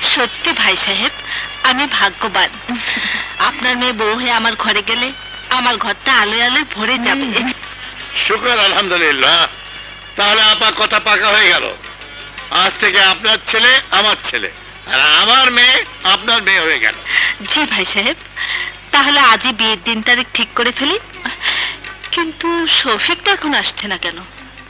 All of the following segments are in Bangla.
সত্যি ভাই সাহেব, আমি ভাগ্যবান। আপনার মেয়ে বউ হয়ে আমার ঘরে গেলে আমার ঘরটা আলোয় আলোয় ভরে যাবে। শুকর আলহামদুলিল্লাহ। তাহলে আপা কথা পাকা হয়ে গেল। আজ থেকে আপনার ছেলে আমার ছেলে, আর আমার মেয়ে আপনার মেয়ে হয়ে গেল। জি ভাই সাহেব, তাহলে আজই বিয়ের দিন তারিখ ঠিক করে ফেলি। কিন্তু শফিকটা এখন আসছে না কেন?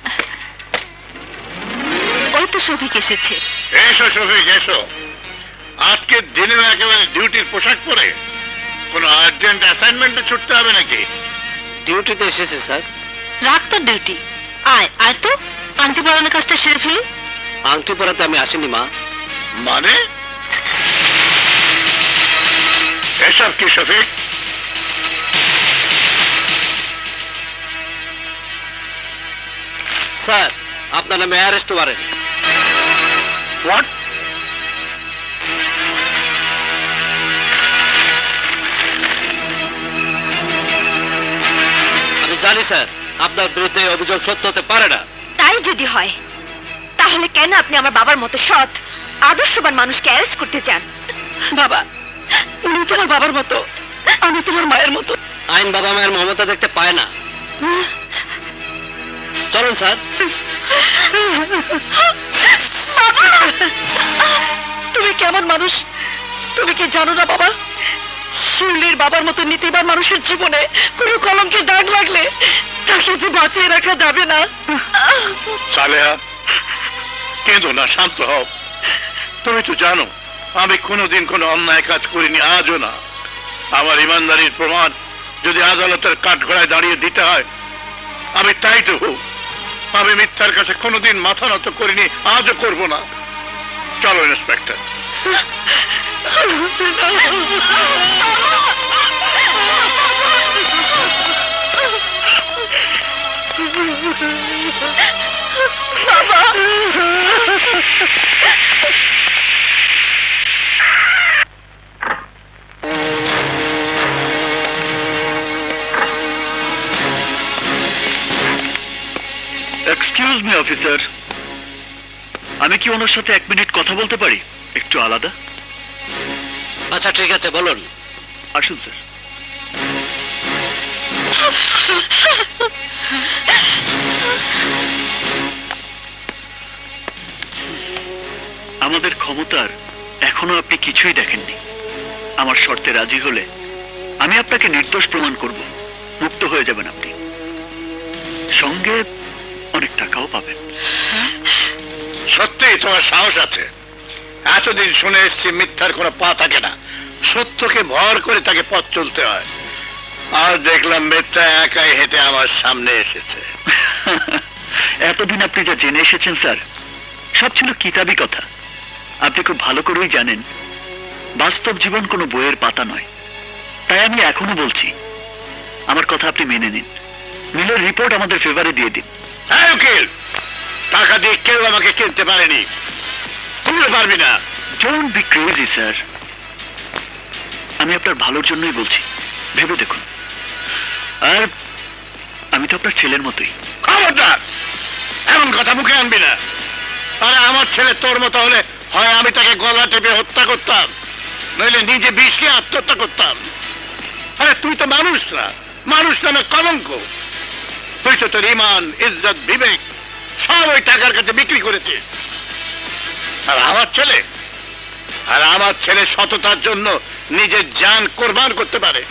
ওই তো শফিক এসেছে। এসো শফিক এসো। আজকে দিনেও একেবারে ডিউটির পোশাক পরে? কোনো আর্জেন্ট অ্যাসাইনমেন্টে ছুটতে হবে নাকি? ডিউটিতে এসেছে স্যার। রাখ তোর ডিউটি, আয় আয় তো আংটি পরানোর কাজটা সেরে ফেলি। আংটি পরাতে আমি আসিনি মা। মানে এসব কি শফিক? স্যার, আপনার নামে অ্যারেস্ট ওয়ারেন্ট। হোয়াট? আমি জানি স্যার, আপনার বিরুদ্ধে অভিযোগ সত্য হতে পারে না। তাই যদি হয় তাহলে কেন আপনি আমার বাবার মতো সৎ আদর্শবান মানুষকে অ্যারেস্ট করতে চান? বাবা, উনি তোমার বাবার মতো, আমি তোমার মায়ের মতো। আইন বাবা মায়ের মমতা দেখতে পায় না। চলুন স্যার। তুমি কেমন মানুষ তুমি কি জানো না বাবা? শিউলির বাবার মতো নীতিবান মানুষের জীবনে কোনো কলঙ্কের দাগ লাগলে তাকে যে বাঁচিয়ে রাখা যাবে না। সালেহা, কেঁদো না, শান্ত হও। তুমি তো জানো আমি কোনোদিন কোনো অন্যায় কাজ করিনি, আজও না। আমার ইমানদারির প্রমাণ যদি আদালতের কাঠগড়ায় দাঁড়িয়ে দিতে হয় আমি তাই তো হোক। আমি মিথ্যার কাছে কোনোদিন মাথা নত করিনি, আজও করব না। চলো ইন্সপেক্টর। এক্সকিউজ মি অফিসার, আমি কি ওনার সাথে 1 মিনিট কথা বলতে পারি? একটু আলাদা। আচ্ছা ঠিক আছে, বলুন। আসুন স্যার। আমাদের ক্ষমতার এখনো আপনি কিছুই দেখেননি। আমার শর্তে রাজি হলে আমি আপনাকে নির্দোষ প্রমাণ করব, মুক্ত হয়ে যাবেন আপনি। সঙ্গে অনেক টাকাও পাবেন। সত্যি তোমার সাহস আছে। এতদিন শুনে এসছি মিথ্যার কোনো পা থাকে না, সত্যকে ভর করে তাকে পথ চলতে হয়। আর দেখলাম মিথ্যা একাই হেঁটে আমার সামনে এসেছে। এতদিন আপনি যা জেনে এসেছেন স্যার, সব ছিল কিতাবি কথা। আপনি খুব ভালো করেই জানেন বাস্তব জীবন কোনো বইয়ের পাতা নয়। তাই আমি এখনো বলছি, আমার কথা আপনি মেনে নিন। মিলের রিপোর্ট আমাদের ফেভারে দিয়ে দিন। হ্যাঁ উকিল, টাকা দিয়ে কেউ আমাকে কিনতে পারেনি, তুই পারবি না। ডোন্ট বি ক্রেজি স্যার, আমি আপনার ভালোর জন্যই বলছি, ভেবে দেখুন। আর আমি তো আপনার ছেলের মতোই। খবরদার এমন কথা মুখে আনবি না। আরে আমার ছেলে তোর মতো হলে হয় আমি তাকে গলা টেপে হত্যা করতাম, নইলে নিজে বিষ খেয়ে আত্মহত্যা করতাম। আরে তুই তো মানুষ না, মানুষ নামে কলঙ্ক। তুই তো তোর ইমান, ইজ্জত, বিবেক সব ওই টাকার কাছে বিক্রি করেছিস। আর আমার ছেলে সততার জন্য নিজের জান কোরবান করতে পারে।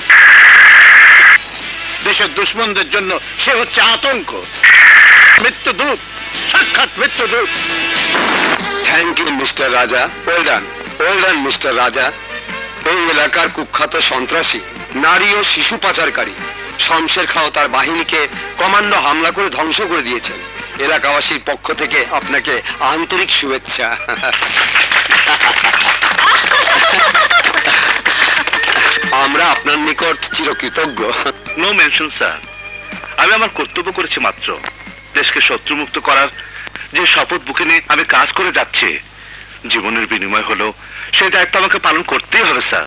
দেশের দুশ্মনদের জন্য সে হচ্ছে আতঙ্ক, মৃত্যুদূত, সাক্ষাৎ মৃত্যুদূত। Thank you mister Raja. Well done mister Raja. এই এলাকার কুখ্যাত সন্ত্রাসী, নারী ও শিশু পাচারকারী শমশের খাঁ তার বাহিনীকে কমান্ডো হামলা করে ধ্বংস করে দিয়েছেন। এলাকাবাসীর পক্ষ থেকে আপনাকে আন্তরিক শুভেচ্ছা। আমরা আপনার নিকট চিরকৃতজ্ঞ। নো মেনশন স্যার, আমি আমার কর্তব্য করেছি মাত্র। দেশকে শত্রুমুক্ত করার যে শপথ বুকে নিয়ে আমি কাজ করে যাচ্ছি, জীবনের বিনিময় হলো সেই দায়িত্ব আমাকে পালন করতেই হবে স্যার।